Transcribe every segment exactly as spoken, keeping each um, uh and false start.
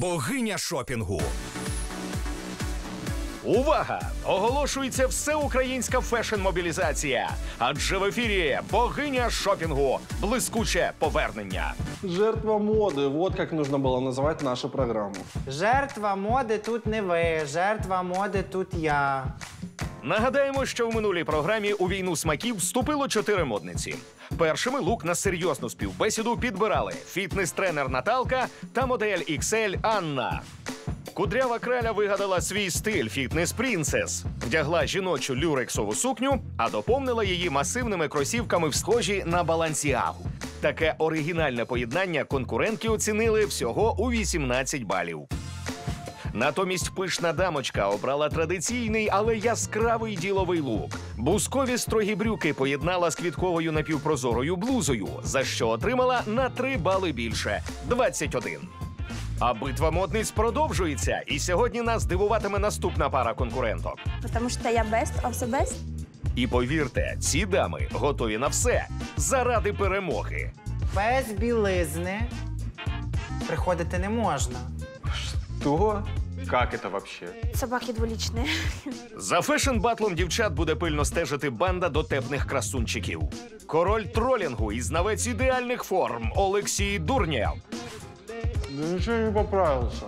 Богиня шопінгу. Увага! Оголошується всеукраїнська фешн-мобілізація. Адже в ефірі богиня шопінгу. Блискуче повернення. Жертва моды. Вот как нужно было назвать нашу программу. Жертва моди тут не ви, жертва моди тут я. Нагадаємо, що в минулій програмі у війну смаків вступило чотири модниці. Першими лук на серйозну співбесіду підбирали фітнес-тренер Наталка та модель ікс ель Анна. Кудрява краля вигадала свій стиль фітнес-принцес. Вдягла жіночу люрексову сукню, а доповнила її масивними кросівками в схожі на балансіагу. Таке оригінальне поєднання конкурентки оцінили всього у вісімнадцять балів. Натомість пишна дамочка обрала традиційний, але яскравий діловий лук. Бускові строгі брюки поєднала з квітковою напівпрозорою блузою, за що отримала на три бали більше – двадцять один. А битва модниць продовжується, і сьогодні нас дивуватиме наступна пара конкуренток. Тому що я best of the best. І повірте, ці дами готові на все заради перемоги. Без білизни приходити не можна. Что? Как это вообще? Собаки двуличні. За фешн-батлом дівчат буде пильно стежити банда дотепних красунчиків. Король тролінгу і знавець ідеальних форм Олексій Дурнєв. Да ничего не поправился.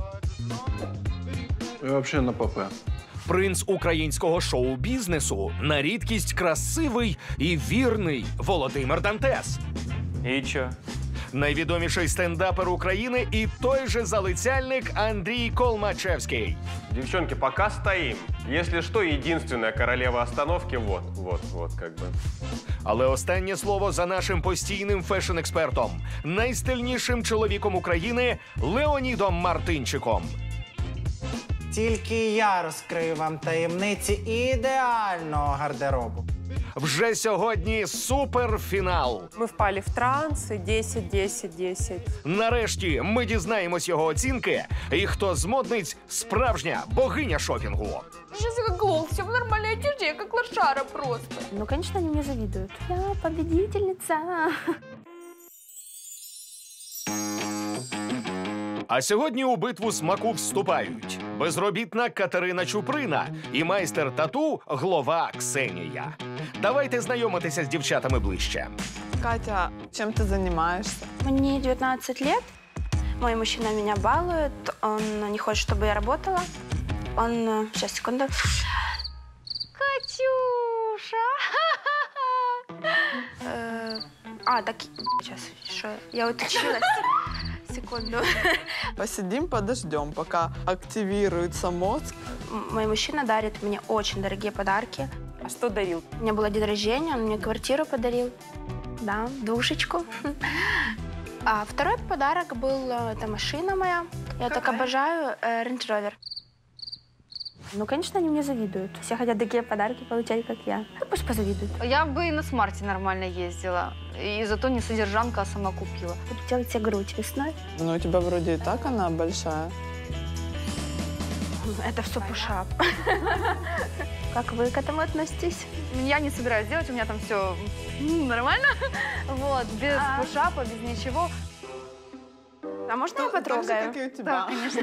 Я вообще на ПП. Принц українського шоу-бізнесу, на рідкість красивий і вірний Володимир Дантес. И чё? Найвідоміший стендапер України і той же залицяльник Андрій Колмачевський. Девчонки, пока стоим. Если что, единственная королева остановки вот, вот, вот как бы. Але останнє слово за нашим постійним фешн-експертом, найстильнішим чоловіком України Леонідом Мартинчиком. Тільки я розкрию вам таємниці ідеального гардеробу. Вже сьогодні суперфінал. Мы впали в транс, десять, десять, десять. Нарешті ми дізнаємось його оцінки, і хто з модниць справжня богиня шопінгу. Сейчас я как лох, все в нормальной одежде, я как лошара просто. Ну, конечно, они мне завидуют. Я победительница. А сьогодні у битву смаку вступають безробітна Катерина Чуприна і майстер тату Глова Ксенія. Давайте знайомитися з дівчатами ближче. Катя, чем ты занимаешься? Мне девятнадцать лет. Мой мужчина меня балует. Он не хочет, чтобы я работала. Он... Сейчас, секунду. Катюша! Э, А, так... Сейчас, что? Я уточнилась. Секунду. Посидим, подождем, пока активируется мозг. М- Мой мужчина дарит мне очень дорогие подарки. А что дарил? У меня был день рождения, он мне квартиру подарил. Да, двушечку. А второй подарок был, э, это машина моя. Я так обожаю э, Range Rover. Ну, конечно, они мне завидуют. Все хотят такие подарки получать, как я. Ну, пусть позавидуют. Я бы и на смарте нормально ездила. И зато не содержанка, а сама купила. Буду делать себе грудь весной. Ну, у тебя вроде и так она большая. Это все пушап. Как вы к этому относитесь? Я не собираюсь делать, у меня там все нормально. Вот, без А. пушапа, без ничего. А можно я Так же, потрогаю? как и у тебя. Да, конечно.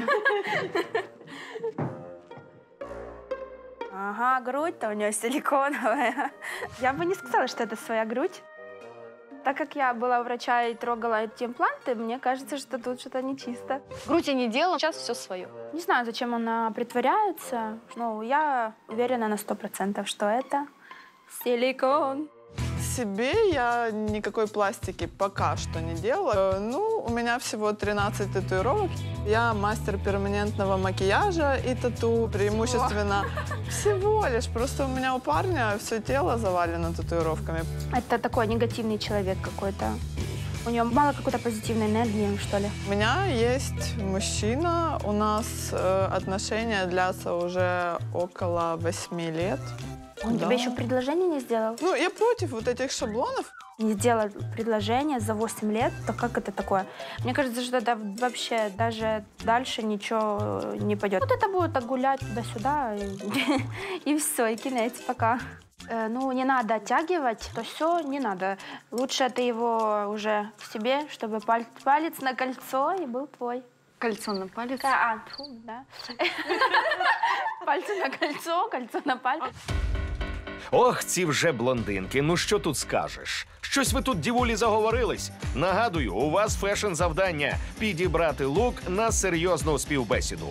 Ага, грудь-то у нее силиконовая. Я бы не сказала, что это своя грудь. Так как я была у врача и трогала эти импланты, мне кажется, что тут что-то нечисто. Грудь я не делала, сейчас все свое. Не знаю, зачем она притворяется, но я уверена на сто процентов, что это силикон. Себе я никакой пластики пока что не делала. Э, Ну, у меня всего тринадцать татуировок. Я мастер перманентного макияжа и тату преимущественно. Всего лишь. Просто у меня у парня все тело завалено татуировками. Это такой негативный человек какой-то. У него мало какой-то позитивной энергии, что ли. У меня есть мужчина. У нас э, отношения длятся уже около восьми лет. Он Да. тебе еще предложение не сделал? Ну, я против вот этих шаблонов. Не сделал предложение за восемь лет, то как это такое? Мне кажется, что это вообще даже дальше ничего не пойдет. Вот это будет так гулять туда-сюда, и, и все, и кинец, пока. Э, ну, не надо оттягивать, то все, не надо. Лучше ты его уже к себе, чтобы палец, палец на кольцо и был твой. Кольцо на палец. А, фу, да. Пальцы на кольцо, кольцо на палец. Ох, ці вже блондинки, ну що тут скажеш? Щось ви тут, дівулі, заговорились? Нагадую, у вас фешн-завдання – підібрати лук на серйозну співбесіду.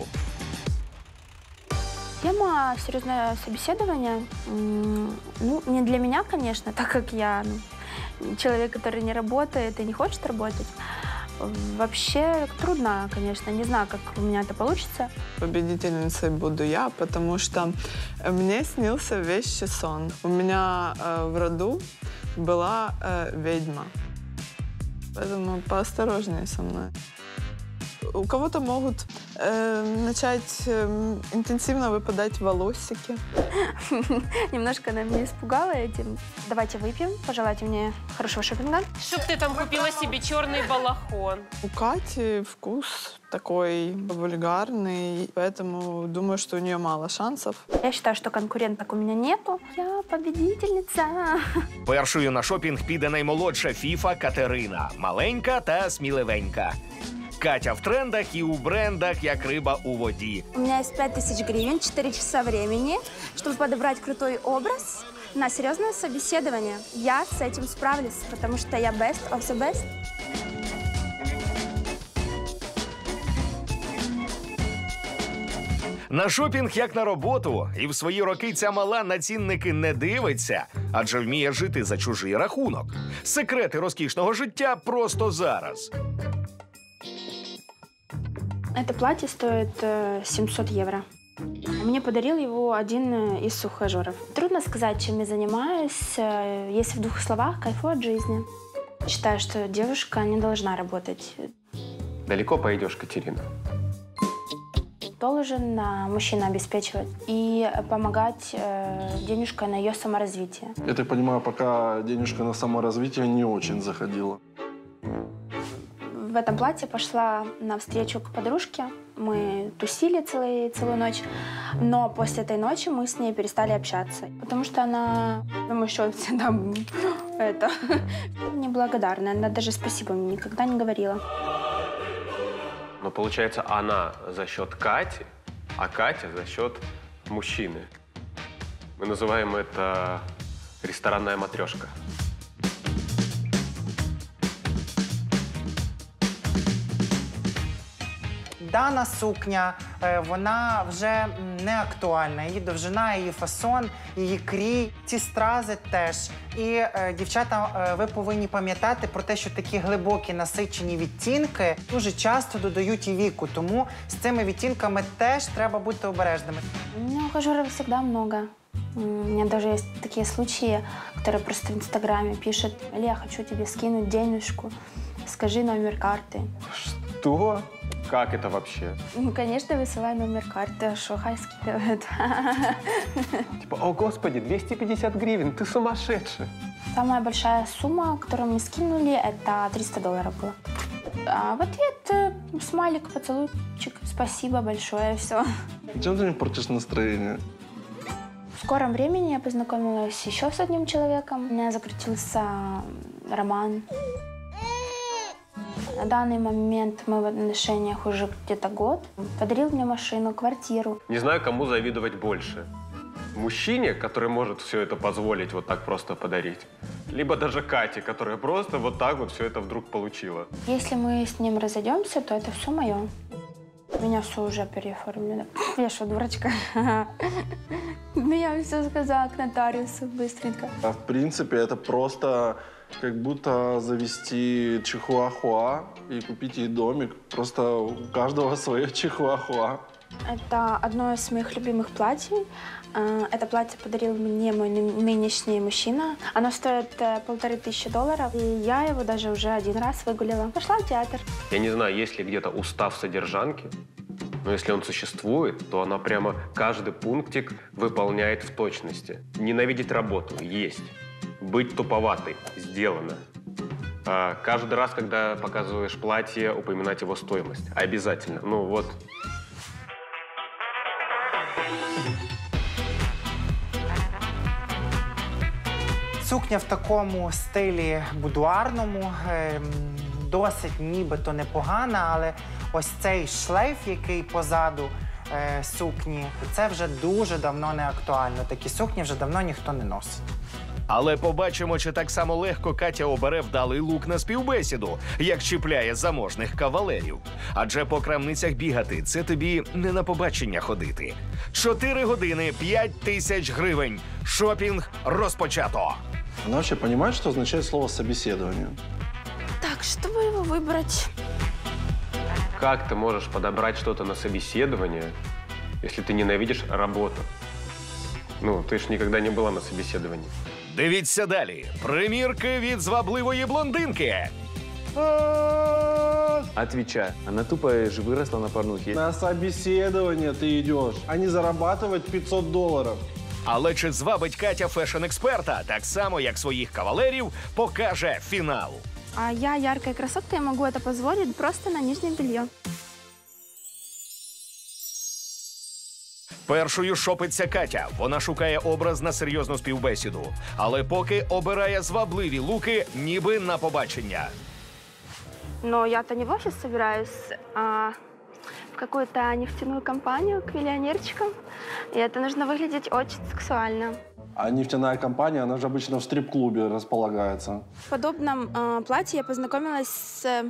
Тема серьезное собеседование. м, Ну, не для меня, конечно, так как я ну, человек, который не работает и не хочет работать. Вообще трудно, конечно. Не знаю, как у меня это получится. Победительницей буду я, потому что мне снился вещий сон. У меня э, в роду была э, ведьма. Поэтому поосторожнее со мной. У кого-то могут э, начать э, интенсивно выпадать волосики. Немножко она меня испугала этим. Давайте выпьем. Пожелайте мне хорошего шопинга. Чтоб ты там купила себе черный балахон. У Кати вкус такой вульгарный, поэтому думаю, что у нее мало шансов. Я считаю, что конкуренток у меня нету. Я победительница. Першою на шопінг піде наймолодша фіфа Катерина. Маленька та сміливенька. Катя в трендах і у брендах, як риба у воді. У меня есть пять тысяч гривен, четыре часа времени, чтобы подобрать крутой образ на серьезное собеседование. Я с этим справлюсь, потому что я best of the best. На шопінг як на роботу. І в свої роки ця мала на цінники не дивиться, адже вміє жити за чужий рахунок. Секрети розкішного життя просто зараз. Это платье стоит э, семьсот евро. Мне подарил его один э, из ухажеров. Трудно сказать, чем я занимаюсь. Э, если в двух словах, кайфую от жизни. Считаю, что девушка не должна работать. Далеко пойдешь, Катерина? Должен э, мужчина обеспечивать и помогать э, денежкой на ее саморазвитие. Я так понимаю, пока денежка на саморазвитие не очень заходила. В этом платье пошла навстречу к подружке. Мы тусили целый, целую ночь. Но после этой ночи мы с ней перестали общаться. Потому что она, думаю, что всегда это, неблагодарная. Она даже спасибо мне никогда не говорила. Но получается, она за счет Кати, а Катя за счет мужчины. Мы называем это ресторанная матрешка. Дана сукня, е, вона вже не актуальна. Її довжина, її фасон, її крій, ці стрази теж. І, е, дівчата, е, ви повинні пам'ятати про те, що такі глибокі насичені відтінки дуже часто додають і віку. Тому з цими відтінками теж треба бути обережними. У меня ухажеров всегда много. У меня даже есть такие случаи, которые просто в Инстаграме пишут: «Али, я хочу тебе скинуть денежку, скажи номер карты». Что? Как это вообще? Ну, конечно, высылай номер карты, что хай скидывают. Типа, о господи, двести пятьдесят гривен, ты сумасшедший. Самая большая сумма, которую мне скинули, это триста долларов было. А в ответ э, смайлик, поцелуйчик, спасибо большое, все. Чем ты мне портишь настроение? В скором времени я познакомилась еще с одним человеком. У меня закрутился роман. На данный момент мы в отношениях уже где-то год. Подарил мне машину, квартиру. Не знаю, кому завидовать больше. Мужчине, который может все это позволить вот так просто подарить, либо даже Кате, которая просто вот так вот все это вдруг получила. Если мы с ним разойдемся, то это все мое. У меня все уже переоформлено. Я что, дурочка? Ну, я все сказала к нотариусу быстренько. А в принципе, это просто как будто завести чихуахуа и купить ей домик. Просто у каждого свое чихуахуа. Это одно из моих любимых платьев. Это платье подарил мне мой нынешний мужчина. Оно стоит полторы тысячи долларов, и я его даже уже один раз выгулила. Пошла в театр. Я не знаю, есть ли где-то устав содержанки, но если он существует, то она прямо каждый пунктик выполняет в точности. Ненавидеть работу – есть. Быть туповатой – сделано. А каждый раз, когда показываешь платье, упоминать его стоимость. Обязательно. Ну вот. Сукня в такому стилі будуарному, ем, досить нібито непогана, але ось цей шлейф, який позаду е, сукні, це вже дуже давно не актуально. Такі сукні вже давно ніхто не носить. Але побачимо, чи так само легко Катя обере вдалий лук на співбесіду, як чіпляє заможних кавалерів. Адже по крамницях бігати – це тобі не на побачення ходити. Чотири години, п'ять тисяч гривень. Шопінг розпочато. Она вообще понимает, что означает слово «собеседование»? Так, чтобы его выбрать? Как ты можешь подобрать что-то на собеседование, если ты ненавидишь работу? Ну, ты ж никогда не была на собеседовании. Дивіться далі. Примірки від звабливої блондинки. Отвечай. Она тупо же выросла на порнухе. На собеседование ты идешь, а не зарабатывать пятьсот долларов. Але чи звабить Катя фешн-експерта, так само, як своїх кавалерів, покаже фінал. А я яркая красотка, я могу это позволить просто на нижнее белье. Першою шопиться Катя. Вона шукає образ на серйозну співбесіду. Але поки обирає звабливі луки, ніби на побачення. Но я-то не в офис собираюсь, а в какую-то нефтяную компанию к миллионерчикам. И это нужно выглядеть очень сексуально. А нефтяная компания, она же обычно в стрип-клубе располагается. В подобном э, платье я познакомилась с э,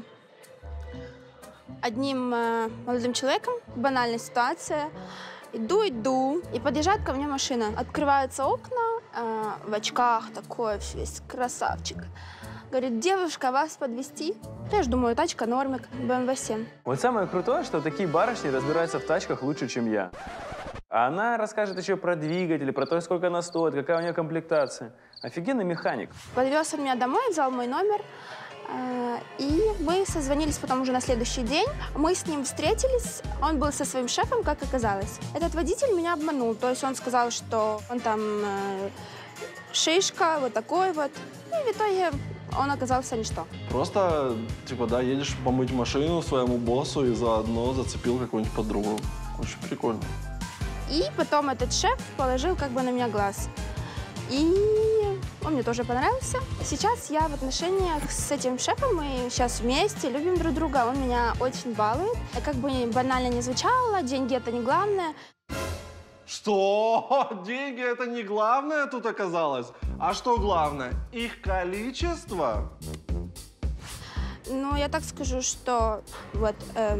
одним э, молодым человеком. Банальная ситуация. Иду, иду, и подъезжает ко мне машина. Открываются окна, э, в очках такой весь красавчик. Говорит, девушка, вас подвезти? Я же думаю, тачка нормик, бэ эм вэ семь. Вот самое крутое, что такие барышни разбираются в тачках лучше, чем я. А она расскажет еще про двигатель, про то, сколько она стоит, какая у нее комплектация. Офигенный механик. Подвез он меня домой, взял мой номер. э, И мы созвонились потом уже на следующий день. Мы с ним встретились. Он был со своим шефом, как оказалось. Этот водитель меня обманул. То есть он сказал, что он там э, шишка, вот такой вот. И в итоге он оказался ничто. Просто, типа, да, едешь помыть машину своему боссу и заодно зацепил какую-нибудь подругу. Очень прикольно. И потом этот шеф положил как бы на меня глаз. И он мне тоже понравился. Сейчас я в отношениях с этим шефом, мы сейчас вместе, любим друг друга. Он меня очень балует. Как бы банально не звучало, деньги это не главное. Что? Деньги это не главное тут оказалось? А что главное? Их количество? Ну, я так скажу, что вот... Э...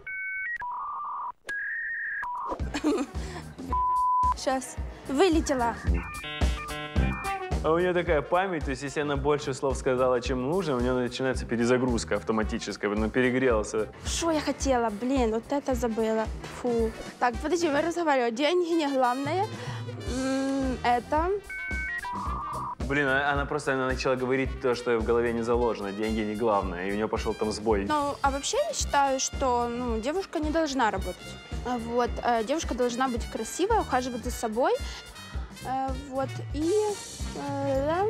Сейчас вылетела. А у нее такая память, то есть если она больше слов сказала, чем нужно, у нее начинается перезагрузка автоматическая, она перегрелся. Что я хотела? Блин, вот это забыла. Фу. Так, подожди, мы разговариваем. Деньги не главное. М, Это... Блин, а- она просто она начала говорить то, что в голове не заложено, деньги не главное, и у нее пошел там сбой. Ну, а вообще я считаю, что ну, девушка не должна работать. А Вот. э, Девушка должна быть красивой, ухаживать за собой. Э, Вот. И... э, да.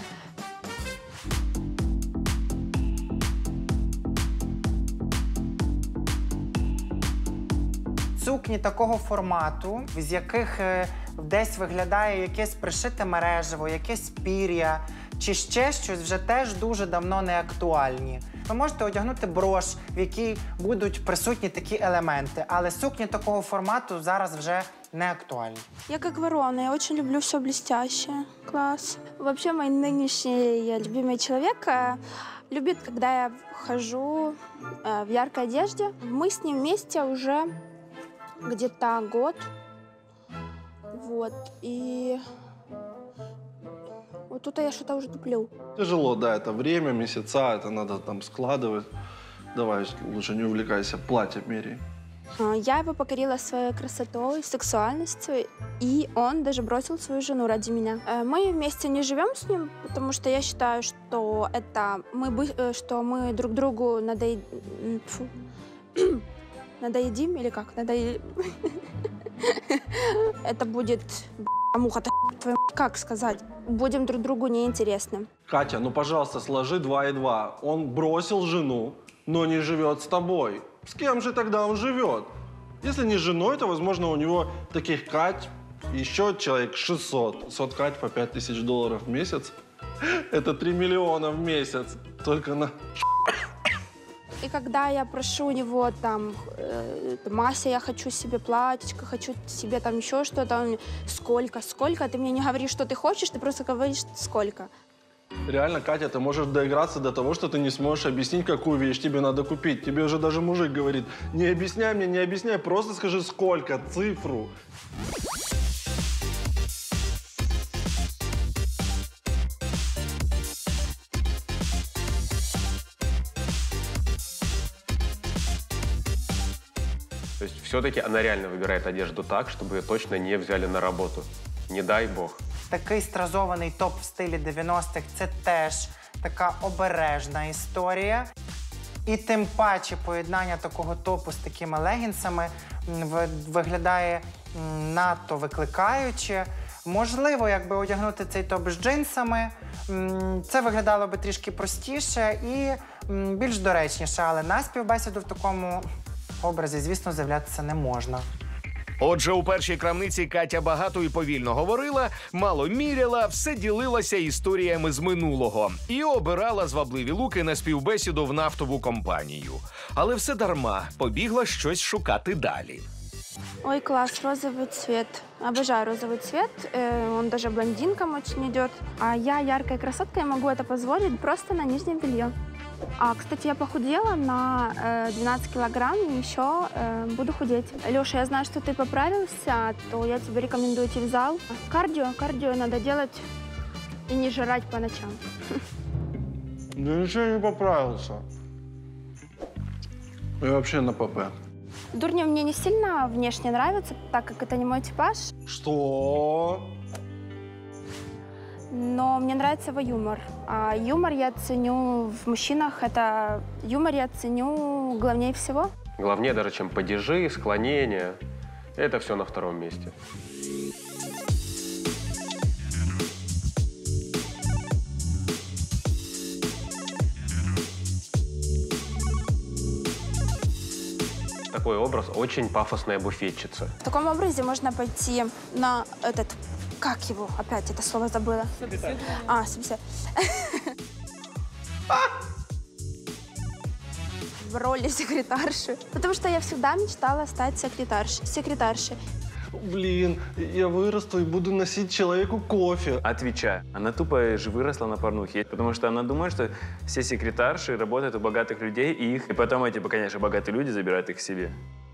Сукні такого формату, з яких е, десь виглядає якесь пришите мережево, якесь пір'я чи ще щось, вже теж дуже давно не актуальні. Ви можете одягнути брош, в якій будуть присутні такі елементи, але сукні такого формату зараз вже не актуальні. Я как ворона, я очень люблю все блестящее. Класс. Вообще, мой нынешний любимый человек э, любит, когда я хожу э, в яркой одежде. Мы с ним вместе уже где-то год. Вот. И вот тут я что-то уже туплю. Тяжело, да, это время, месяца, это надо там складывать. Давай, лучше не увлекайся, платье меряй. А, Я его покорила своей красотой, сексуальностью, и он даже бросил свою жену ради меня. Э, Мы вместе не живем с ним, потому что я считаю, что это мы, бы- э, что мы друг другу надоед... м, фу. надоедим или как? Надоедим. Это будет б***ь, муха-то, твою мать, как сказать? Будем друг другу неинтересны. Катя, ну, пожалуйста, сложи два и два. Он бросил жену, но не живет с тобой. С кем же тогда он живет? Если не с женой, то, возможно, у него таких Кать еще человек шестьсот. сот Кать по пять тысяч долларов в месяц. Это три миллиона в месяц. Только на... И когда я прошу у него там, э, Мася, я хочу себе платьечко, хочу себе там еще что-то, он мне, сколько, сколько? Ты мне не говоришь, что ты хочешь, ты просто говоришь, сколько. Реально, Катя, ты можешь доиграться до того, что ты не сможешь объяснить, какую вещь тебе надо купить. Тебе уже даже мужик говорит, не объясняй мне, не объясняй, просто скажи сколько, цифру. То есть все-таки она реально выбирает одежду так, чтобы ее точно не взяли на работу. Не дай бог. Такий стразований топ в стилі дев'яностих – це теж така обережна історія. І тим паче поєднання такого топу з такими легінсами виглядає надто викликаюче. Можливо, якби одягнути цей топ з джинсами, це виглядало би трішки простіше і більш доречніше, але на співбесіду в такому образі, звісно, з'являтися не можна. Отже, у першій крамниці Катя багато і повільно говорила, мало міряла, все ділилася історіями з минулого і обирала звабливі луки на співбесіду в нафтову компанію. Але все дарма, побігла щось шукати далі. Ой, класс, розовый цвет. Обожаю розовый цвет, э, он даже блондинкам очень идет. А я яркая красотка, я могу это позволить просто на нижнем белье. А, кстати, я похудела на э, двенадцать килограмм и еще э, буду худеть. Леша, я знаю, что ты поправился, то я тебе рекомендую идти в зал. Кардио, кардио надо делать и не жрать по ночам. Да ничего не поправился. Я вообще на ПП. Дурнев мне не сильно внешне нравится, так как это не мой типаж. Что? Но мне нравится его юмор. А юмор я ценю в мужчинах, это юмор я ценю главнее всего. Главнее даже, чем падежи, склонения. Это все на втором месте. Такой образ очень пафосная буфетчица. В таком образе можно пойти на этот... Как его? Опять это слово забыла. Собеседование. А, собеседование. В роли секретарши. Потому что я всегда мечтала стать секретаршей. секретаршей. Блин, я вырасту и буду носить человеку кофе. Отвечай. Она тупо же выросла на порнухе, потому что она думает, что все секретарши работают у богатых людей, и их, и потом эти, конечно, богатые люди забирают их к себе.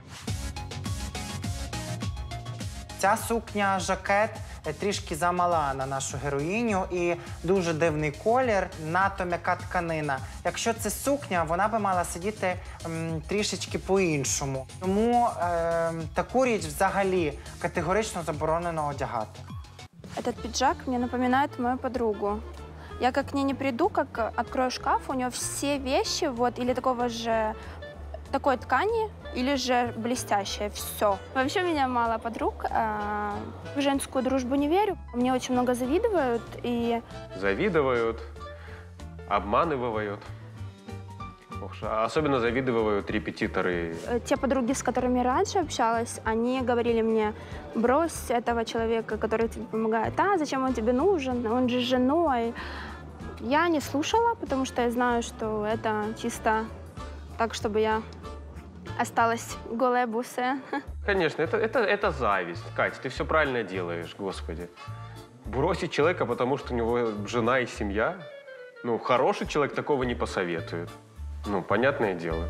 Ця сукня, жакет трішки замала на нашу героїню і дуже дивний колір, надто м'яка тканина. Якщо це сукня, вона би мала сидіти м, трішечки по-іншому. Тому е, таку річ взагалі категорично заборонено одягати. Этот пиджак мне напоминает мою подругу. Я как к ней не приду, как открою шкаф, у нее все вещи вот или такого же такой ткани, или же блестящее. Все. Вообще у меня мало подруг. А, в женскую дружбу не верю. Мне очень много завидуют и... Завидуют, обманывают. Особенно завидуют репетиторы. Те подруги, с которыми раньше общалась, они говорили мне, брось этого человека, который тебе помогает. А, зачем он тебе нужен? Он же с женой. Я не слушала, потому что я знаю, что это чисто так, чтобы я осталась голая бусая. Конечно, это, это, это зависть. Кать, ты все правильно делаешь, господи. Бросить человека, потому что у него жена и семья? Ну, хороший человек такого не посоветует. Ну, понятное дело.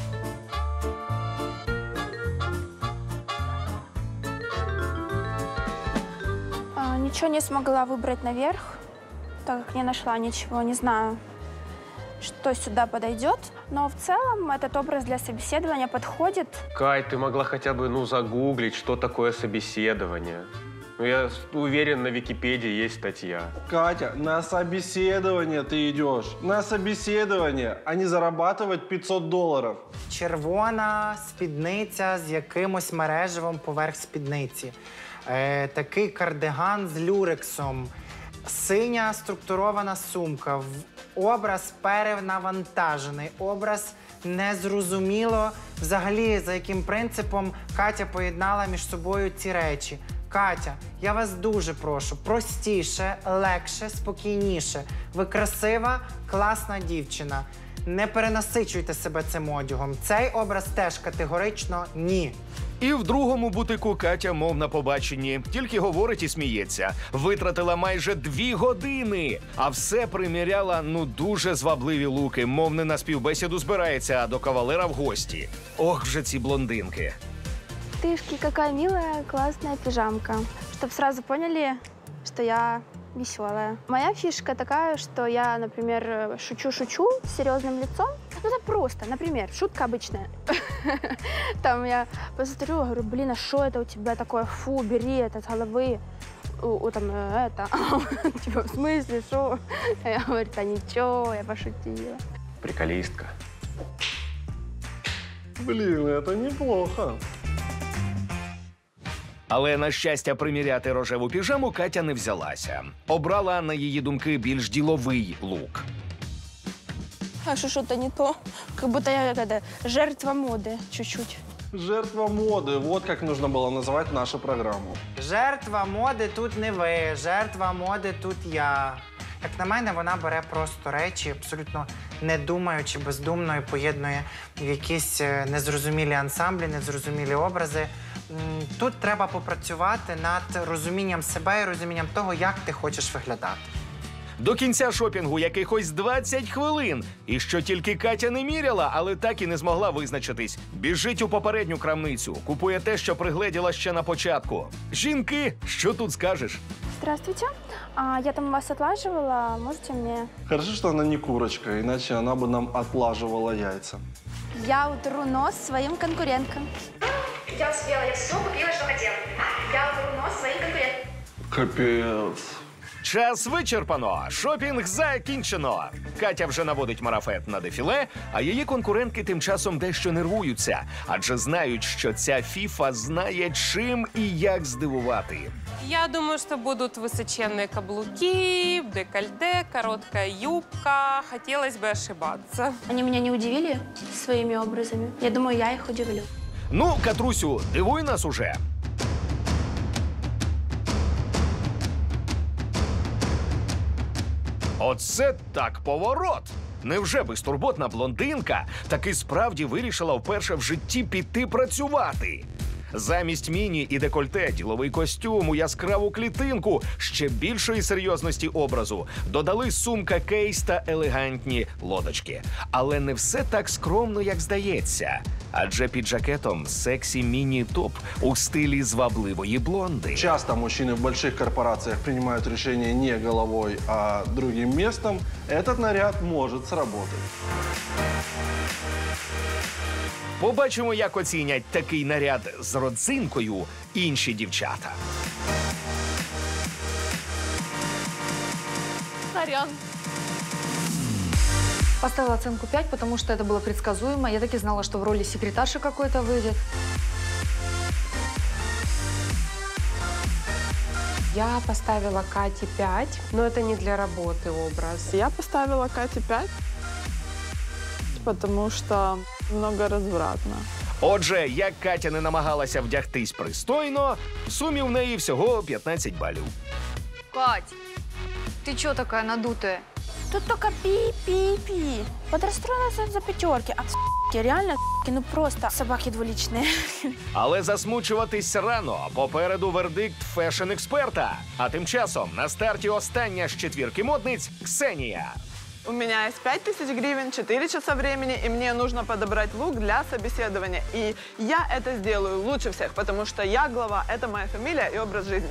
А, ничего не смогла выбрать наверх, так как не нашла ничего, не знаю, что сюда подойдет. Но в целом этот образ для собеседования подходит. Кать, ты могла хотя бы, ну, загуглить, что такое собеседование. Ну, я уверен, на Википедии есть статья. Катя, на собеседование ты идешь. На собеседование, а не зарабатывать пятьсот долларов. Червона спідниця з якимось мережевим поверх спідниці. Е, такий кардиган з люрексом. Синя структурована сумка. Образ перенавантажений. Образ незрозуміло взагалі, за яким принципом Катя поєднала між собою ці речі. Катя, я вас дуже прошу, простіше, легше, спокійніше. Ви красива, класна дівчина. Не перенасичуйте себе цим одягом. Цей образ теж категорично ні. І в другому бутику Катя, мов на побаченні, тільки говорить і сміється. Витратила майже дві години, а все приміряла, ну, дуже звабливі луки, мов не на співбесіду збирається, а до кавалера в гості. Ох вже ці блондинки. Тышки, какая милая, классная пижамка. Чтоб сразу поняли, что я веселая. Моя фишка такая, что я, например, шучу-шучу с серьезным лицом. Ну, это просто, например, шутка обычная. Там я посмотрю, говорю, блин, а что это у тебя такое? Фу, бери это с головы. У, там, это, типа, в смысле, что? Я говорю, да ничего, я пошутила. Приколистка. Блин, это неплохо. Але, на щастя, приміряти рожеву піжаму Катя не взялася. Обрала, на її думки, більш діловий лук. А что что-то не то? Как будто я это, жертва моды чуть-чуть. Жертва моды. Вот как нужно было называть нашу программу. Жертва моди тут не ви, жертва моди тут я. Як на мене, вона бере просто речі, абсолютно не думаючи, бездумно і поєднує в якісь незрозумілі ансамблі, незрозумілі образи. Тут треба попрацювати над розумінням себе і розумінням того, як ти хочеш виглядати. До кінця шопінгу якихось двадцять хвилин. І що тільки Катя не міряла, але так і не змогла визначитись. Біжить у попередню крамницю, купує те, що пригледіла ще на початку. Жінки, що тут скажеш? Здравствуйте. А, я там вас отлаживала, можете мне... Хорошо, что она не курочка, иначе она бы нам отлаживала яйца. Я утру нос своим конкуренткам. Я успела, я все купила, что хотела. Я утру нос своим конкуренткам. Капец. Час вичерпано, шопінг закінчено. Катя вже наводить марафет на дефіле, а її конкурентки тим часом дещо нервуються, адже знають, що ця фіфа знає, чим і як здивувати. Я думаю, что будут высоченные каблуки, декольте, короткая юбка. Хотелось бы ошибаться. Они меня не удивили своими образами. Я думаю, я их удивлю. Ну, Катрусю, дивуй нас уже. Оце так поворот! Невже безтурботна блондинка таки справді вирішила вперше в житті піти працювати? Замість міні і декольте, діловий костюм у яскраву клітинку, ще більшої серйозності образу додали сумка-кейс та елегантні лодочки. Але не все так скромно, як здається. Адже під жакетом сексі міні-топ у стилі звабливої блонди. Часто мужчины в больших корпорациях принимают решения не головой, а другим местом. Этот наряд может сработать. Побачимо, як оцінять такий наряд з родзинкою інші дівчата. Сорян. Поставила оценку пять, потому что это было предсказуемо. Я так и знала, что в роли секретарши какой-то выйдет. Я поставила Кате пять, но это не для работы образ. Я поставила Кате пять, потому что много развратно. Отже, як Катя не намагалася вдягтись пристойно, в сумі в неї всього п'ятнадцять балів. Кать, ты чё такая надутая? Тут только пи-пи-пи. Вот расстроилась за пятерки. А с**ки, реально с**ки, ну просто собаки двуличные. Але засмучуватись рано. Попереду вердикт фешн-експерта. А тим часом на старті остання з четвірки модниць – Ксенія. У меня есть пять тысяч гривен, четыре часа времени, и мне нужно подобрать лук для собеседования. И я это сделаю лучше всех, потому что я глава, это моя фамилия и образ жизни.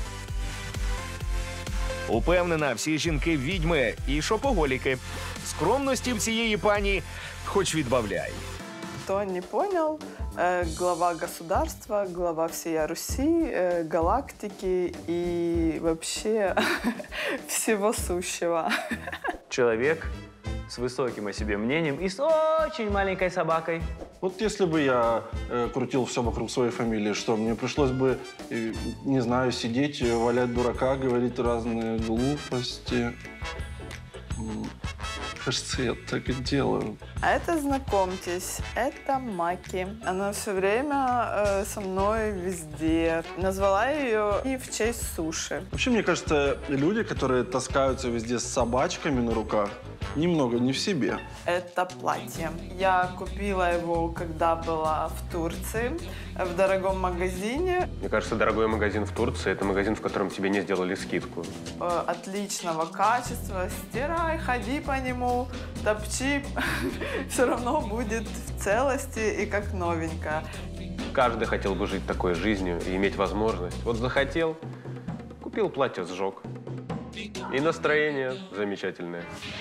Упевнена, всі жінки – відьми і шопоголіки. Скромності в цієї пані хоч відбавляй. Кто не понял, э, глава государства, глава всей Руси, э, галактики и вообще всего сущего. Человек с высоким о себе мнением и с очень маленькой собакой. Вот если бы я э, крутил все вокруг своей фамилии, что мне пришлось бы, э, не знаю, сидеть, э, валять дурака, говорить разные глупости. М, Кажется, я так и делаю. А это, знакомьтесь, это Маки. Она все время э, со мной везде. Назвала ее и в честь суши. Вообще, мне кажется, люди, которые таскаются везде с собачками на руках, немного не в себе. Это платье. Я купила его, когда была в Турции, в дорогом магазине. Мне кажется, дорогой магазин в Турции – это магазин, в котором тебе не сделали скидку. Э, Отличного качества. Стирай, ходи по нему, топчи. Все равно будет в целости и как новенькое. Каждый хотел бы жить такой жизнью и иметь возможность. Вот захотел, купил платье, сжег. И настроение замечательное.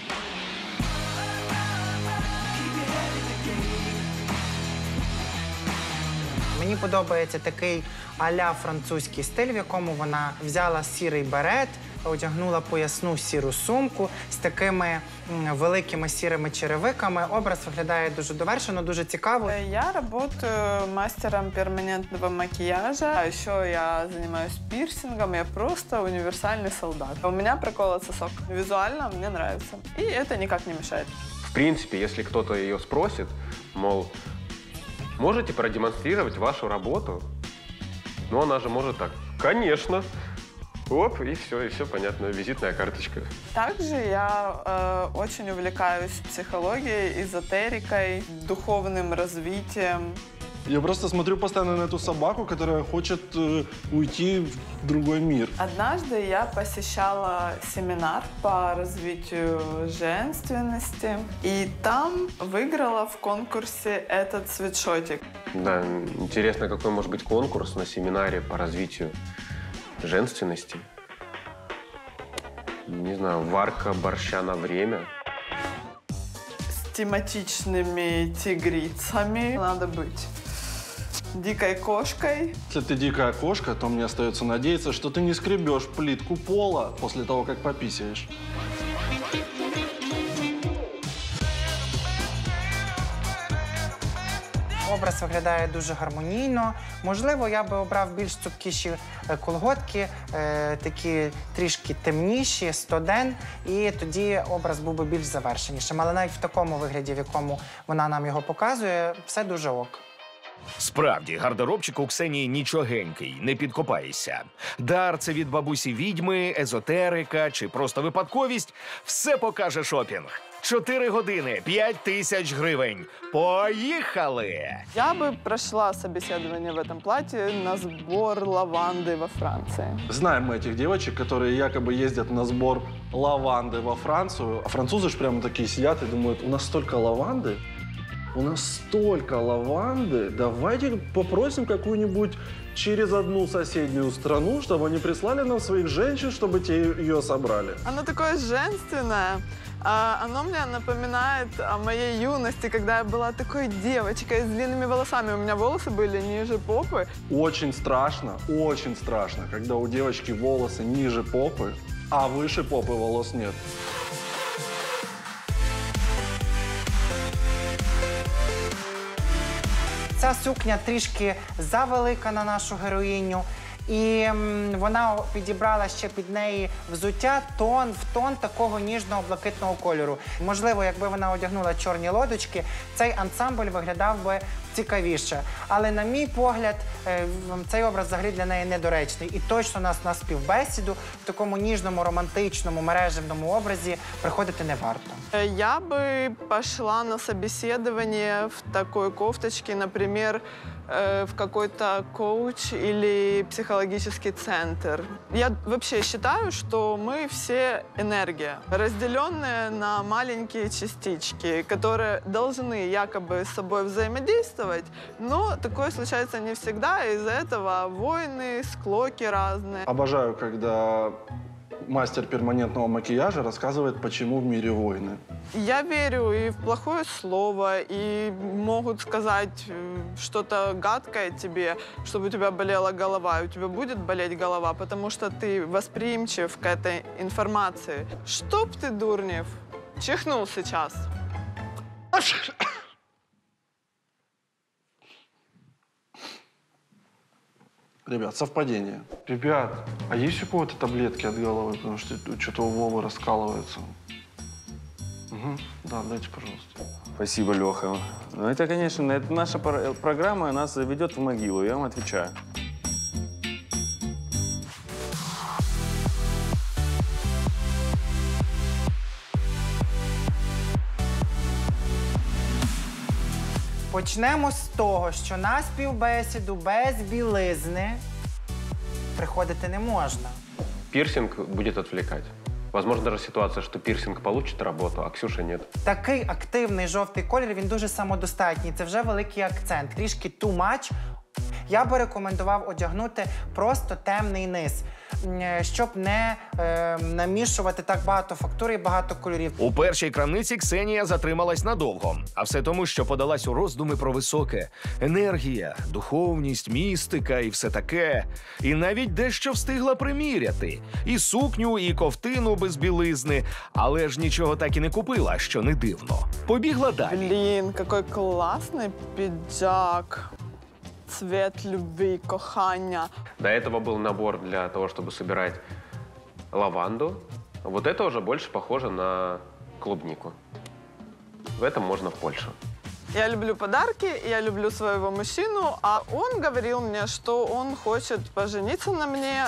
Мені подобається такий а-ля французький стиль, в якому вона взяла сірий берет, одягнула поясну сіру сумку з такими м, великими сірими черевиками. Образ виглядає дуже довершено, дуже цікаво. Я работаю мастером перманентного макияжа. А еще я занимаюсь пирсингом. Я просто универсальный солдат. У меня проколот сосок. Визуально мне нравится. И это никак не мешает. В принципе, если кто-то ее спросит, мол, можете продемонстрировать вашу работу? Ну, она же может так. Конечно. Оп, и все, и все понятно. Визитная карточка. Также я э, очень увлекаюсь психологией, эзотерикой, духовным развитием. Я просто смотрю постоянно на эту собаку, которая хочет э, уйти в другой мир. Однажды я посещала семинар по развитию женственности, и там выиграла в конкурсе этот свитшотик. Да, интересно, какой может быть конкурс на семинаре по развитию женственности. Не знаю, варка борща на время. С тематичными тигрицами надо быть дикой кошкой. Если ты дикая кошка, то мне остается надеяться, что ты не скребешь плитку пола после того, как пописаешь. Образ виглядає дуже гармонійно. Можливо, я би обрав більш цупкіші е, колготки, е, такі трішки темніші, стоден, і тоді образ був би більш завершенішим. Але навіть в такому вигляді, в якому вона нам його показує, все дуже ок. Справді, гардеробчик у Ксенії нічогенький, не підкопаєшся. Дар це від бабусі відьми, езотерика чи просто випадковість – все покаже шопінг. Чотири години, п'ять тисяч гривень. Поїхали! Я бы прошла собеседование в этом платье на сбор лаванды во Франции. Знаем мы этих девочек, которые якобы ездят на сбор лаванды во Францию. А французы же прямо такие сидят и думают, у нас столько лаванды, у нас столько лаванды, давайте попросим какую-нибудь через одну соседнюю страну, чтобы они прислали нам своих женщин, чтобы те ее собрали. Оно такое женственное. А, Оно мне напоминает о моей юности, когда я была такой девочкой с длинными волосами. У меня волосы были ниже попы. Очень страшно, очень страшно, когда у девочки волосы ниже попы, а выше попы волос нет. Ця сукня трішки завелика на нашу героїню. І м, вона підібрала ще під неї взуття тон в тон такого ніжного блакитного кольору. Можливо, якби вона одягнула чорні лодочки, цей ансамбль виглядав би цікавіше. Але, на мій погляд, е, цей образ взагалі для неї недоречний. І точно нас на співбесіду в такому ніжному, романтичному, мережевному образі приходити не варто. Я бы пошла на собеседование в такой кофточке, например, в какой-то коуч или психологический центр. Я вообще считаю, что мы все энергия, разделенная на маленькие частички, которые должны якобы с собой взаимодействовать, но такое случается не всегда, и из-за этого войны, склоки разные. Обожаю, когда мастер перманентного макияжа рассказывает, почему в мире войны. Я верю и в плохое слово, и могут сказать что-то гадкое тебе, чтобы у тебя болела голова, и у тебя будет болеть голова, потому что ты восприимчив к этой информации. Чтоб ты, Дурнев, чихнул сейчас. Ребят, совпадение. Ребят, а есть у кого-то таблетки от головы? Потому что что-то у Вовы раскалывается. Угу. Да, дайте, пожалуйста. Спасибо, Леха. Ну, это, конечно, это наша программа нас заведет в могилу, я вам отвечаю. Почнемо з того, що на співбесіду без білизни приходити не можна. Пирсинг будет отвлекать. Возможно, даже ситуация, что пирсинг получит работу, а Ксюша нет. Такий активний жовтий колір, він дуже самодостатній. Це вже великий акцент. Трішки too much. Я би рекомендував одягнути просто темний низ, щоб не е, намішувати так багато фактур і багато кольорів. У першій крамниці Ксенія затрималась надовго. А все тому, що подалась у роздуми про високе. Енергія, духовність, містика і все таке. І навіть дещо встигла приміряти. І сукню, і ковтину без білизни. Але ж нічого так і не купила, що не дивно. Побігла далі. Блин, какой классный пиджак. Цвет любви, кохання. До этого был набор для того, чтобы собирать лаванду. Вот это уже больше похоже на клубнику. В этом можно в Польшу. Я люблю подарки, я люблю своего мужчину, а он говорил мне, что он хочет пожениться на мне.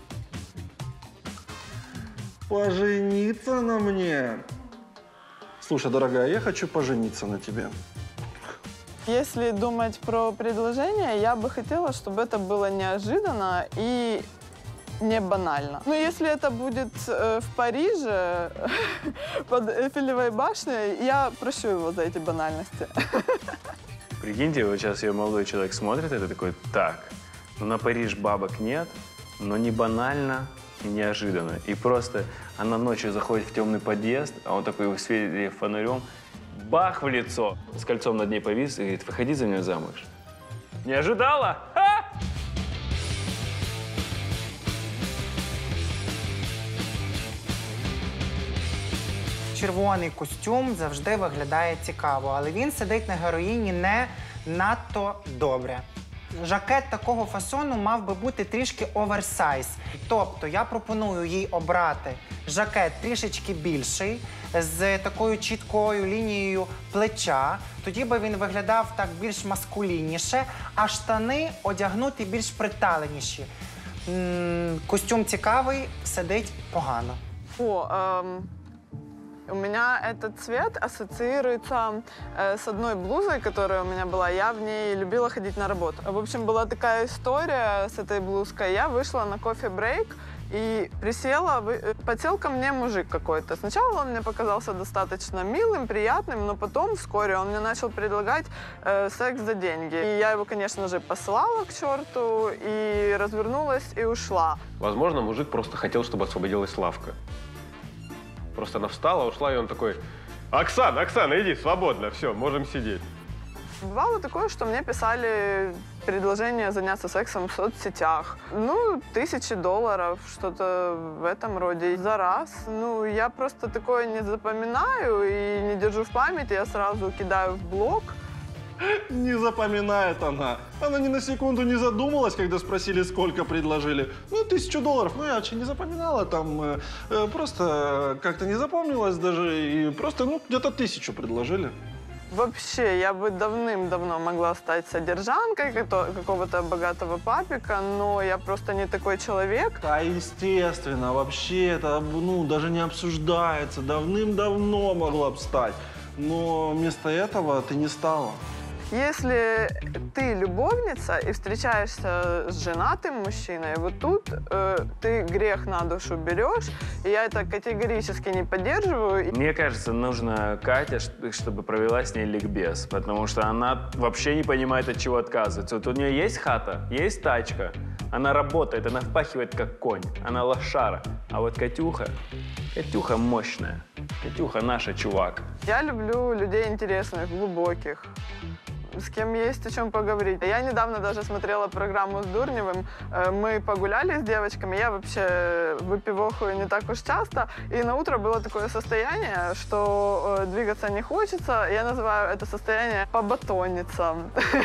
Пожениться на мне? Слушай, дорогая, я хочу пожениться на тебе. Если думать про предложение, я бы хотела, чтобы это было неожиданно и не банально. Но если это будет э, в Париже, под Эйфелевой башней, я прощу его за эти банальности. Прикиньте, вот сейчас ее молодой человек смотрит, это такой, так, ну на Париж бабок нет, но не банально и неожиданно. И просто она ночью заходит в темный подъезд, а он такой в свете фонарем, бах в лицо, с кольцом над ней повис и говорит, выходи за меня замуж. Не ожидала? Ха! Червоний костюм завжди виглядає цікаво, але він сидить на героїні не надто добре. Жакет такого фасону мав би бути трішки оверсайз. Тобто я пропоную їй обрати жакет трішечки більший, з такою чіткою лінією плеча. Тоді би він виглядав так більш маскулінніше, а штани одягнути більш приталеніші. М-м, костюм цікавий, сидить погано. О, эм, у меня этот цвет ассоциируется э, с одной блузой, которая у меня была. Я в ней любила ходить на работу. В общем, была такая история с этой блузкой. Я вышла на кофе-брейк и присела, подсел ко мне мужик какой-то. Сначала он мне показался достаточно милым, приятным, но потом вскоре он мне начал предлагать э, секс за деньги. И я его, конечно же, послала к черту и развернулась и ушла. Возможно, мужик просто хотел, чтобы освободилась лавка. Просто она встала, ушла, и он такой, Оксана, Оксана, иди, свободно, все, можем сидеть. Бывало такое, что мне писали предложение заняться сексом в соцсетях. Ну, тысячи долларов, что-то в этом роде за раз. Ну, я просто такое не запоминаю и не держу в памяти, я сразу кидаю в блог. Не запоминает она. Она ни на секунду не задумалась, когда спросили, сколько предложили. Ну, тысячу долларов. Ну, я вообще не запоминала. Там э, э, просто как-то не запомнилось даже. И просто, ну, где-то тысячу предложили. Вообще, я бы давным-давно могла стать содержанкой какого-то богатого папика, но я просто не такой человек. Да, естественно. Вообще это, ну, даже не обсуждается. Давным-давно могла бы стать. Но вместо этого ты не стала. Если ты любовница и встречаешься с женатым мужчиной, вот тут э, ты грех на душу берешь, и я это категорически не поддерживаю. Мне кажется, нужно Катя, чтобы провела с ней ликбез, потому что она вообще не понимает, от чего отказывается. Вот у нее есть хата, есть тачка, она работает, она впахивает как конь, она лошара. А вот Катюха, Катюха мощная, Катюха наша чувак. Я люблю людей интересных, глубоких, с кем есть о чем поговорить. Я недавно даже смотрела программу с Дурневым. Мы погуляли с девочками. Я вообще выпивохаю не так уж часто. И на утро было такое состояние, что двигаться не хочется. Я называю это состояние побатониться.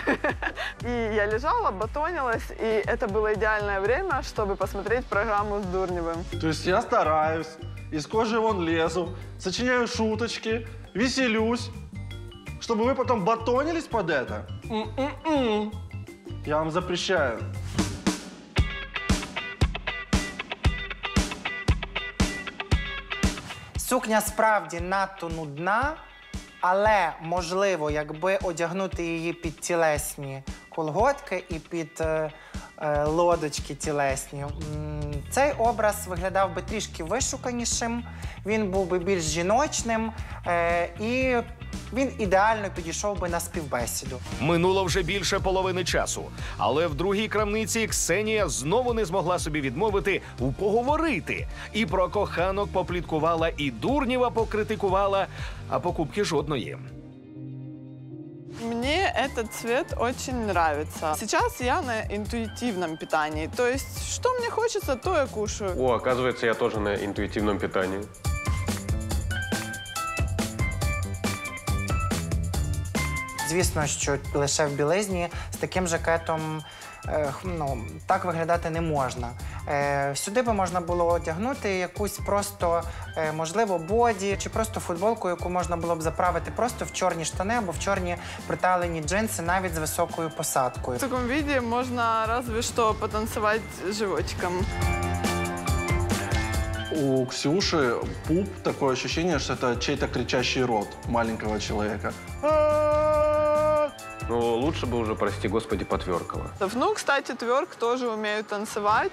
И я лежала, батонилась, и это было идеальное время, чтобы посмотреть программу с Дурневым. То есть я стараюсь, из кожи вон лезу, сочиняю шуточки, веселюсь, чтобы вы потом батонились под это? М-м-м. Я вам запрещаю. Сукня справді надто нудна, Але, можливо, якби одягнути її під тілесні колготки і під е, е, лодочки тілесні, м, цей образ виглядав би трішки вишуканішим, він був би більш жіночним е, і він ідеально підійшов би на співбесіду. Минуло вже більше половини часу, але в другій крамниці Ксенія знову не змогла собі відмовити у поговорити. І про коханок попліткувала, і Дурнєва покритикувала, а покупки жодної. Мне этот цвет очень нравится. Сейчас я на интуитивном питании. То есть, что мне хочется, то я кушаю. О, оказывается, я тоже на интуитивном питании. Звісно, що лише в білизні з таким жакетом е, ну, так виглядати не можна. Е, сюди би можна було одягнути якусь просто, е, можливо, боді чи просто футболку, яку можна було б заправити просто в чорні штани або в чорні приталені джинси, навіть з високою посадкою. В таком виде можно разве что потанцевать животиком. У Ксюши пуп такое ощущение, что это чей-то кричащий рот маленького человека. Ну, лучше бы уже, прости господи, потверкало. Ну, кстати, тверк тоже умеют танцевать.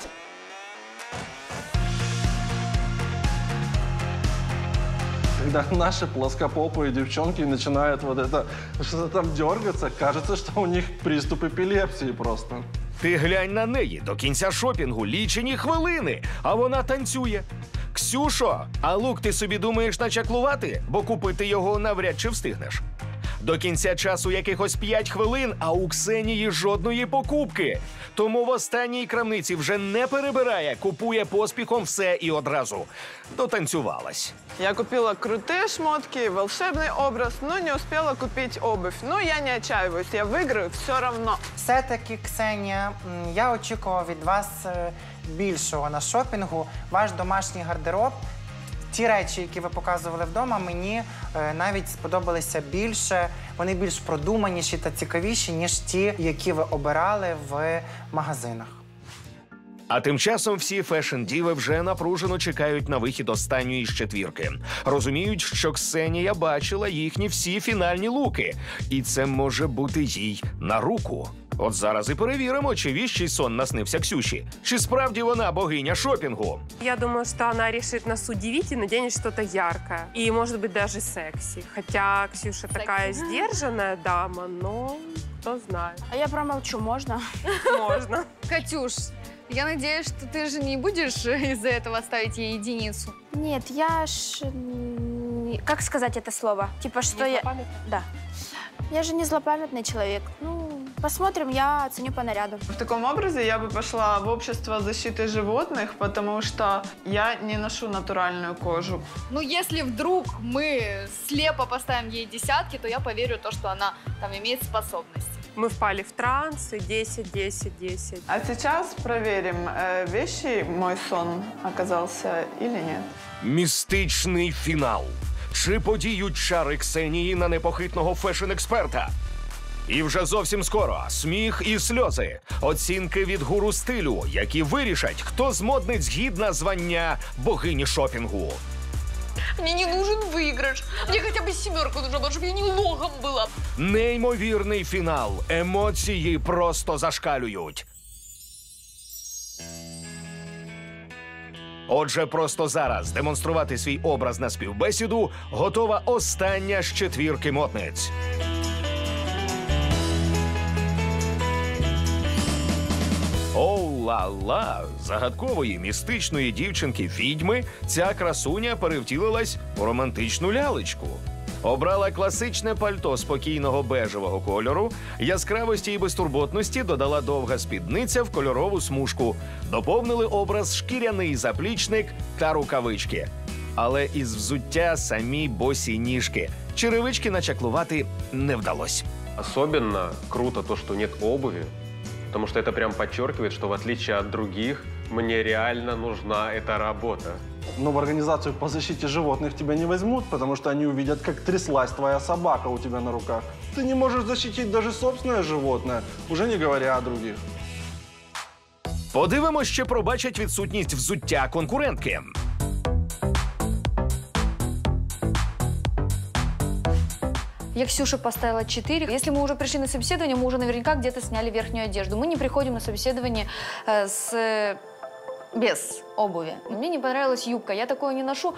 Когда наши плоскопопые девчонки начинают вот это, что-то там дергаться, кажется, что у них приступ эпилепсии просто. Ти глянь на неї, до кінця шопінгу лічені хвилини, а вона танцює. Ксюшо, а лук ти собі думаєш начаклувати? Бо купити його навряд чи встигнеш. До кінця часу якихось п'ять хвилин, а у Ксенії жодної покупки. Тому в останній крамниці вже не перебирає, купує поспіхом все і одразу. Дотанцювалась. Я купила крутые шмотки, волшебный образ, но не успела купить обувь. Но я не отчаиваюсь, я выиграю все равно. Все-таки, Ксенія, м, я очікував від вас е, більшого на шопінгу. Ваш домашній гардероб, ті речі, які ви показували вдома, мені е, навіть сподобалися більше. Вони більш продуманіші та цікавіші, ніж ті, які ви обирали в магазинах. А тим часом всі фешн-діви вже напружено чекають на вихід останньої з четвірки. Розуміють, що Ксенія бачила їхні всі фінальні луки. І це може бути їй на руку. От зараз і перевіримо, чи віщий сон наснився Ксюші. Чи справді вона богиня шопінгу? Я думаю, что она решит нас удивить и наденет что-то яркое. И, может быть, даже секси. Хотя Ксюша такая сдержанная дама, но кто знает. А я промолчу, можно? Можно. Катюш, я надеюсь, что ты же не будешь из-за этого ставить ей единицу. Нет, я ж... м, Как сказать это слово? Типа, что я... Да. Я же не злопамятный человек. Ну, посмотрим, я оценю по наряду. В таком образе я бы пошла в общество защиты животных, потому что я не ношу натуральную кожу. Ну, если вдруг мы слепо поставим ей десятки, то я поверю в то, что она там имеет способности. Мы впали в транс, и десять, десять, десять. А сейчас проверим, э, вещий мой сон оказался или нет. Містичний фінал. Чи подіють чари Ксенії на непохитного фешн-експерта? І вже зовсім скоро сміх і сльози. Оцінки від гуру стилю, які вирішать, хто з модниць гідна звання богині шопінгу. Мне не нужен выигрыш. Мне хотя бы семерку нужно, чтобы я не лохом была. Неймовірний фінал. Емоції просто зашкалюють. Отже, просто зараз демонструвати свій образ на співбесіду готова остання з четвірки модниць. Оу-ла-ла! Загадкової містичної дівчинки-відьми ця красуня перевтілилась у романтичну лялечку. Обрала класичне пальто спокійного бежевого кольору, яскравості і безтурботності додала довга спідниця в кольорову смужку. Доповнили образ шкіряний заплічник та рукавички. Але із взуття самі босі ніжки. Черевички начаклувати не вдалось. Особенно круто то, что нет обуви, потому что это прям подчеркивает, что в отличие от других, мне реально нужна эта работа. Но в организацию по защите животных тебя не возьмут, потому что они увидят, как тряслась твоя собака у тебя на руках. Ты не можешь защитить даже собственное животное, уже не говоря о других. Подивимось, чи пробачать відсутність взуття конкурентки. Я Ксюше поставила четыре. Если мы уже пришли на собеседование, мы уже наверняка где-то сняли верхнюю одежду. Мы не приходим на собеседование э, с... Э, без обуви. Мне не понравилась юбка, я такое не ношу.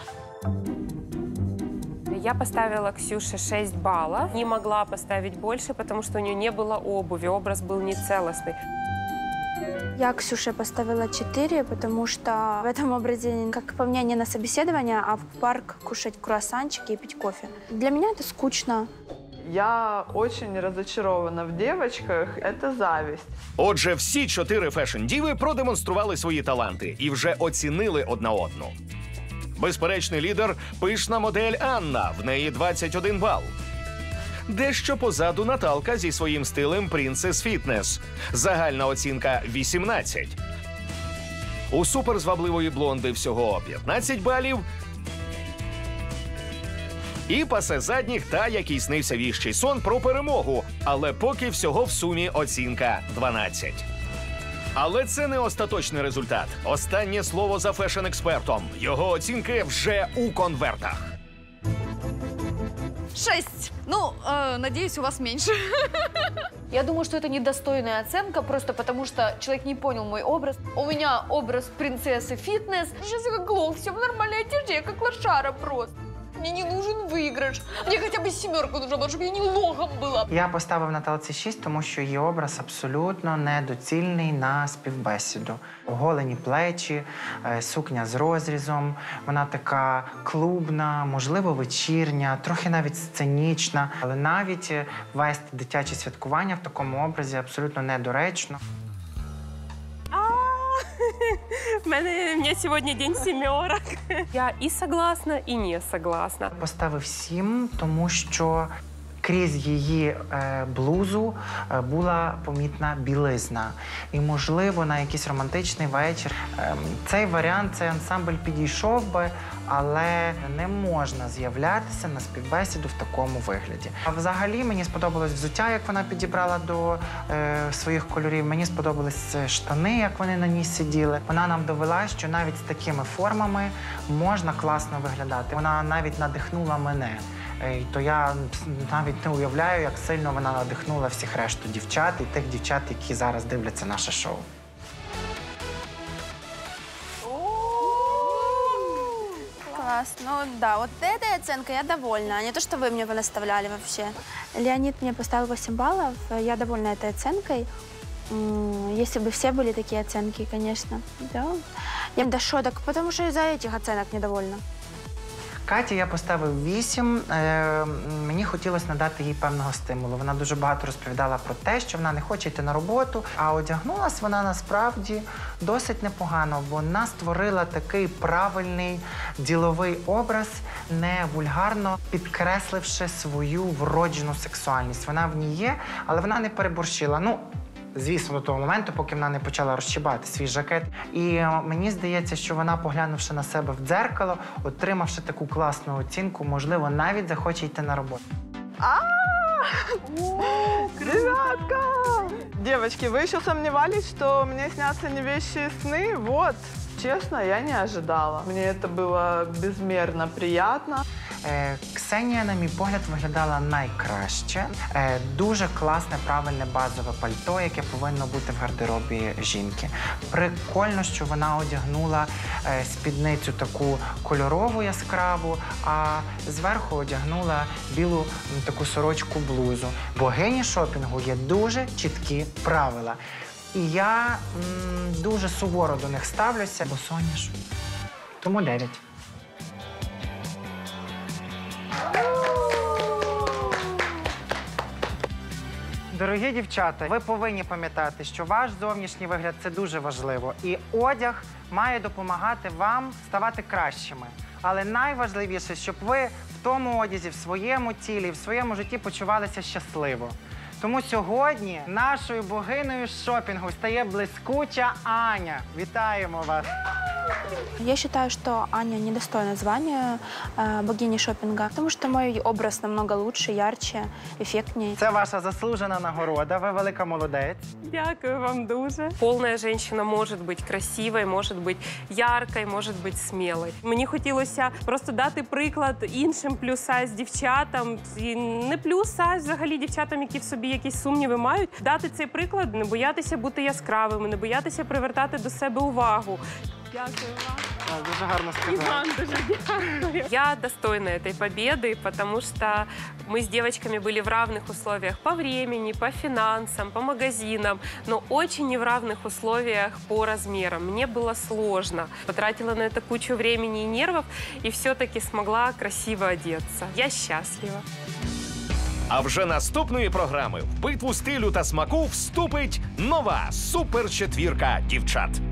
Я поставила Ксюше шесть баллов. Не могла поставить больше, потому что у нее не было обуви, образ был нецелостный. Я Ксюше поставила четыре, потому что в этом образе, как по мне, не на собеседование, а в парк кушать круассанчики и пить кофе. Для меня это скучно. Я очень разочарована в девочках. Это зависть. Отже, всі чотири фешн-діви продемонстрували свої таланти і вже оцінили одна одну. Безперечний лідер – пишна модель Анна, в неї двадцять один бал. Дещо позаду Наталка зі своїм стилем Princess Fitness. Загальна оцінка – вісімнадцять. У суперзвабливої блонди всього п'ятнадцять балів. І пасе задніх та, який снився віщий сон про перемогу. Але поки всього в сумі оцінка дванадцять. Але це не остаточний результат. Останнє слово за фешн-експертом. Його оцінки вже у конвертах. Шесть. Ну, э, надеюсь, у вас меньше. Я думаю, что это недостойная оценка, просто потому что человек не понял мой образ. У меня образ принцессы фитнес. Сейчас я как лох, все в нормальной одежде, я как лошара просто. Мне не нужен выигрыш. Мне хотя бы семерку нужно было, чтобы я не лохом была. Я поставив Наталці шість, тому що її образ абсолютно недоцільний на співбесіду. Оголені плечі, сукня з розрізом, вона така клубна, можливо, вечірня, трохи навіть сценічна. Але навіть вести дитячі святкування в такому образі абсолютно недоречно. У мене, у мене сьогодні день сімерок. Я і согласна, і не согласна. Поставив сім, тому що крізь її е, блузу е, була помітна білизна. І, можливо, на якийсь романтичний вечір е, цей варіант, цей ансамбль підійшов би, але не можна з'являтися на співбесіду в такому вигляді. А взагалі мені сподобалось взуття, як вона підібрала до е, своїх кольорів. Мені сподобались штани, як вони на ній сиділи. Вона нам довела, що навіть з такими формами можна класно виглядати. Вона навіть надихнула мене. І то я навіть не уявляю, як сильно вона надихнула всіх решту дівчат і тих дівчат, які зараз дивляться наше шоу. Класс. Ну да, вот этой оценкой я довольна, а не то, что вы мне наставляли вообще. Леонид мне поставил восемь баллов, я довольна этой оценкой. Если бы все были такие оценки, конечно, да. Я до шуток, потому что из-за этих оценок недовольна. Каті я поставив вісім. Е, мені хотілося надати їй певного стимулу. Вона дуже багато розповідала про те, що вона не хоче йти на роботу, а одягнулась вона насправді досить непогано. Вона створила такий правильний діловий образ, не вульгарно підкресливши свою вроджену сексуальність. Вона в ній є, але вона не переборщила. Ну, звісно, до того моменту, поки вона не почала розщібати свій жакет. І мені здається, що вона, поглянувши на себе в дзеркало, отримавши таку класну оцінку, можливо, навіть захоче йти на роботу. Девятка! Девочки, вы еще сомневались, что мне снятся не вещи сны? Вот, честно, я не ожидала. Мне это было безмерно приятно. Е, Ксенія, на мій погляд, виглядала найкраще. Е, дуже класне, правильне базове пальто, яке повинно бути в гардеробі жінки. Прикольно, що вона одягнула е, спідницю таку кольорову яскраву, а зверху одягнула білу м, таку сорочку-блузу. Богині шопінгу є дуже чіткі правила. І я м, дуже суворо до них ставлюся, бо соняш. Тому дев'ять. Дорогі дівчата, ви повинні пам'ятати, що ваш зовнішній вигляд – це дуже важливо. І одяг має допомагати вам ставати кращими. Але найважливіше, щоб ви в тому одязі, в своєму тілі, в своєму житті почувалися щасливо. Тому сьогодні нашою богинею шопінгу стає блискуча Аня. Вітаємо вас! Я считаю, что Аня недостойна звания э, богини шопинга, потому что мой образ намного лучше, ярче, эффектнее. Це ваша заслужена нагорода, ви велика молодець. Дякую вам дуже. Полная женщина может быть красивой, может быть яркой, может быть смелой. Мені хотілося просто дати приклад іншим плюс-сайз дівчатам, і не плюс-сайз взагалі дівчатам, які в собі якісь сумніви мають, дати цей приклад, не боятися бути яскравими, не боятися привертати до себе увагу. Дякую вам. Дуже гарно И вам тоже дякую. Я достойна этой победы, потому что мы с девочками были в равных условиях по времени, по финансам, по магазинам, но очень не в равных условиях по размерам. Мне было сложно. Потратила на это кучу времени и нервов, и все-таки смогла красиво одеться. Я счастлива. А вже наступної програми в битву стилю та смаку вступить нова суперчетвірка дівчат.